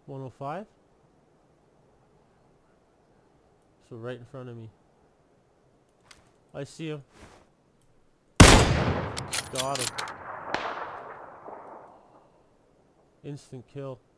105. So right in front of me. I see him. Got him. Instant kill.